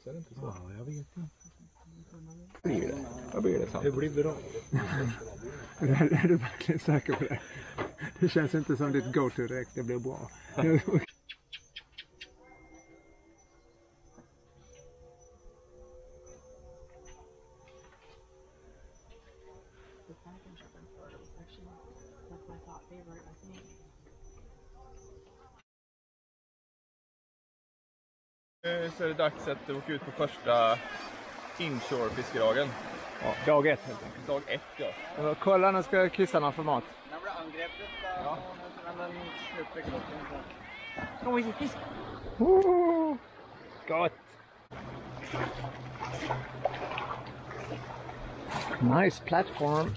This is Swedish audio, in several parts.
också, är det inte så? Ja, jag vet inte. Blir det? Vad blir det så? Det blir bra. Är du verkligen säker på det? Det känns inte som ditt go-to direkt, det blir bra. Så är det dags att åka ut på första Inshore fiskedagen. Ja, dag 1 helt enkelt. Dag 1, ja. Kolla, nu ska jag kissa någon för mat. När blir angreppet? Ja. Oj, fisk! Gott! Nice platform.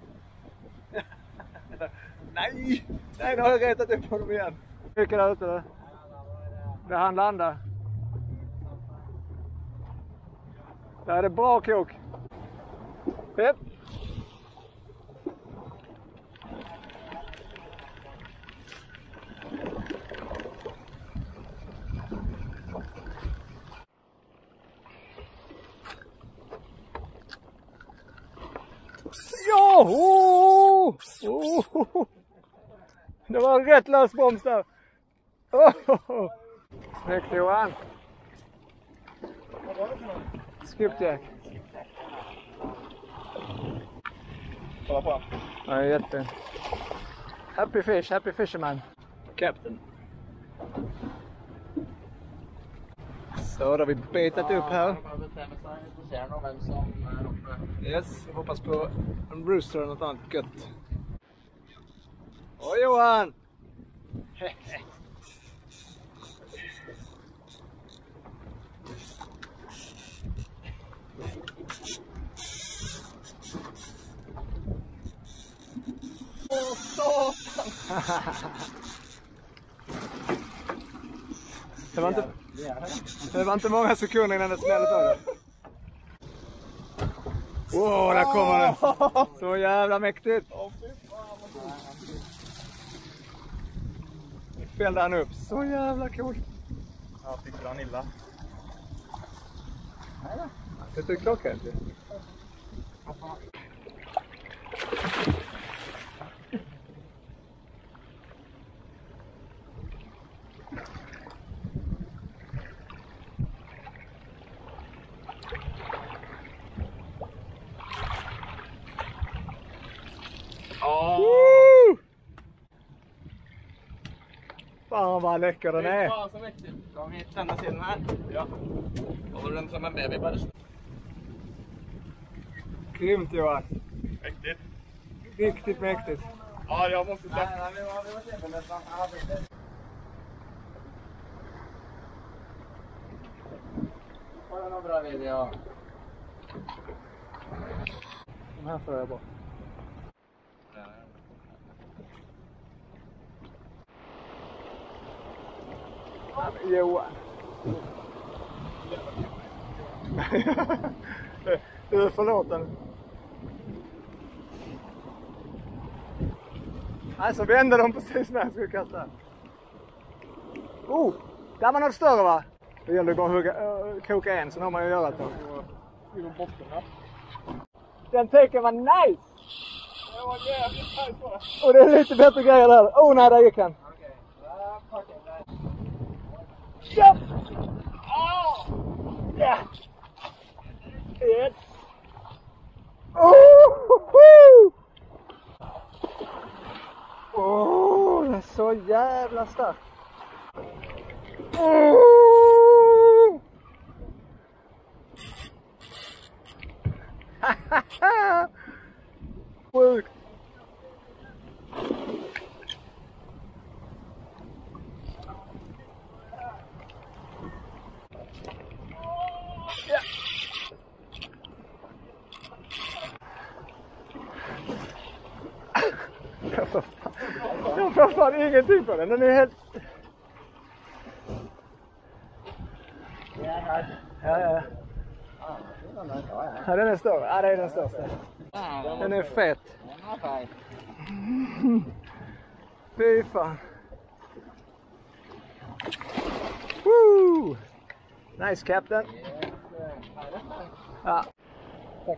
Nej! Nej, nu har jag rätat upp honom igen. Vilka där ute då? Där han landar. Där är det bra krok. Pep. Ja! Oh! Oh! Det var en rätt lös broms där. Oh! Snyggt Johan. Skipjack. Kolla på. Ja, jätte. Happy fisherman. Captain. Så då har vi betat upp här. Yes, jag hoppas på en rooster eller något annat gött. Åh Johan! Åh, satan! Det var inte många sekunder innan det smällde på det. Wow, där kommer den! Så jävla mäktigt! Fällde han upp, så jävla cool! Ja, tyckte han illa. Det är klockan. Fan vad läcker den är. Fan så mäktigt. Ska vi tända till den här? Ja. Då har den som en baby bara. Grymt Johan. Mäktigt. Riktigt mäktigt. Ja, jag måste släppa. Kolla någon bra video. De här får jag bort. Johan. Du är förlåten. Alltså vände de precis när jag skulle kasta. Oh, där var något större va? Det gäller bara att koka en, så har man ju göra det. Den tycker var nice! Det var jävligt tajt bara. Och det är lite bättre grejer där. Oh nej, där gick han. Ja! Ja! Yes! Den är så jävla stark. Sjukt. Jag får fan ingenting på den. Den är helt... Ja. Ja, den är större. Ja, det är den största. Den är fett. Fy fan. Woo! Nice, Captain. Ja. Tack.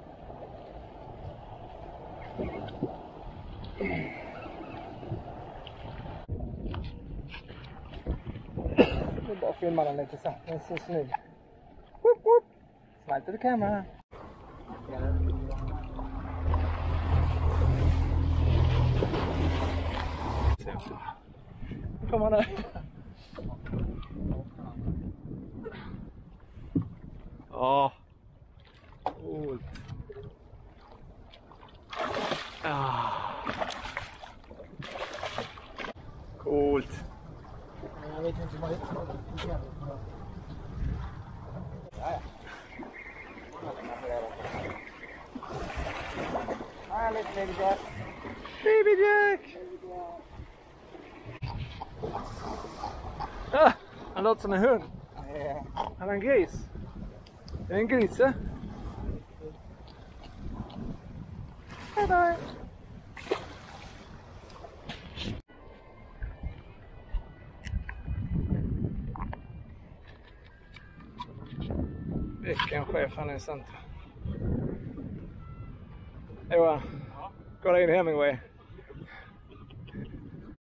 Jag vill bara filma den lite så. Den är så snygg. Woop woop. Smile to the camera. Kom on där. Ja. Coolt. Coolt. Jag vet inte vad det är. Härligt, Baby Jack. Baby Jack! Ah, han låter som en hund. Han är en gris. Det är en gris, eh? Hej då! Vilken chef han är, sant. Johan, kolla in Hemingway.